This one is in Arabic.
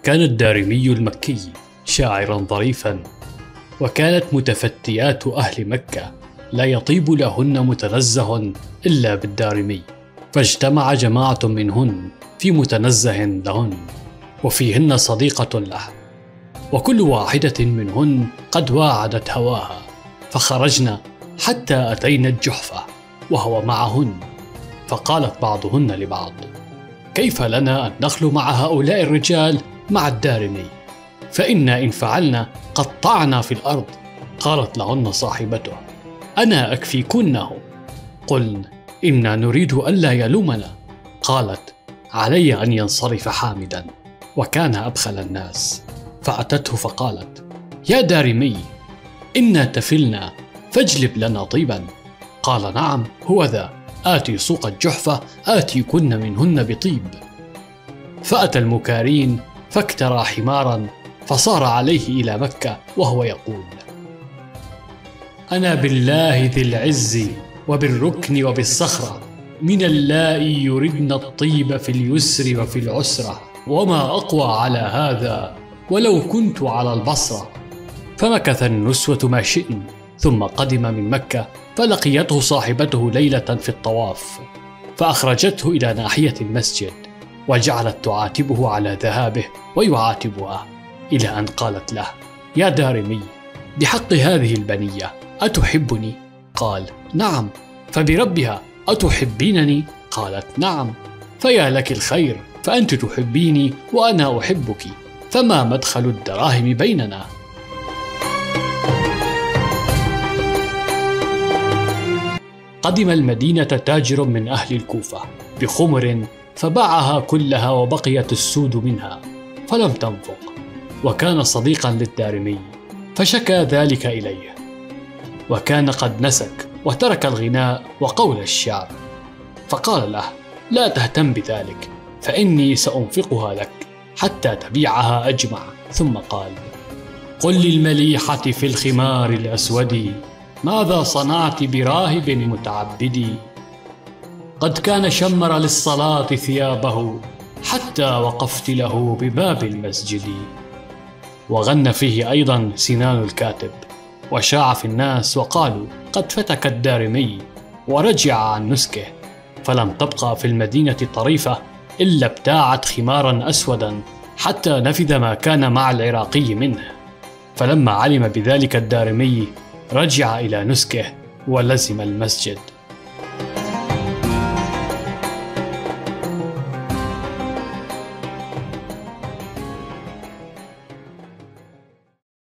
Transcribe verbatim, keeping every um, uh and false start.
كان الدارمي المكي شاعرا ظريفا، وكانت متفتيات أهل مكة لا يطيب لهن متنزه إلا بالدارمي، فاجتمع جماعة منهن في متنزه لهن، وفيهن صديقة له، وكل واحدة منهن قد واعدت هواها، فخرجنا حتى أتينا الجحفة وهو معهن، فقالت بعضهن لبعض: كيف لنا أن نخلو مع هؤلاء الرجال مع الدارمي، فإنا إن فعلنا قطعنا في الأرض. قالت لهن صاحبته: أنا أكفيكنه. قلن: إنا نريد ألا يلومنا. قالت: علي أن ينصرف حامدا، وكان أبخل الناس، فأتته فقالت: يا دارمي، إنا تفلنا فاجلب لنا طيبا. قال: نعم، هو ذا، آتي سوق الجحفة آتيكن منهن بطيب. فأتى المكارين فاكترى حمارا، فصار عليه إلى مكة وهو يقول: أنا بالله ذي العز وبالركن وبالصخرة، من اللائي يردن الطيب في اليسر وفي العسرة، وما أقوى على هذا ولو كنت على البصرة. فمكث النسوة ما شئن، ثم قدم من مكة، فلقيته صاحبته ليلة في الطواف، فأخرجته إلى ناحية المسجد، وجعلت تعاتبه على ذهابه ويعاتبها، إلى أن قالت له: يا دارمي، بحق هذه البنية أتحبني؟ قال: نعم. فبربها أتحبينني؟ قالت: نعم. فيا لك الخير، فأنت تحبيني وأنا أحبك، فما مدخل الدراهم بيننا؟ قدم المدينة تاجر من أهل الكوفة بخمر، فباعها كلها وبقيت السود منها، فلم تنفق، وكان صديقا للدارمي، فشكى ذلك إليه، وكان قد نسك وترك الغناء وقول الشعر، فقال له: لا تهتم بذلك، فإني سأنفقها لك حتى تبيعها أجمع. ثم قال: قل للمليحة في الخمار الأسود، ماذا صنعت براهب متعبد؟ قد كان شمر للصلاة ثيابه، حتى وقفت له بباب المسجد. وغن فيه أيضا سنان الكاتب، وشاع في الناس وقالوا: قد فتك الدارمي ورجع عن نسكه، فلم تبقى في المدينة طريفة إلا ابتاعت خمارا أسودا، حتى نفذ ما كان مع العراقي منه. فلما علم بذلك الدارمي رجع إلى نسكه ولزم المسجد.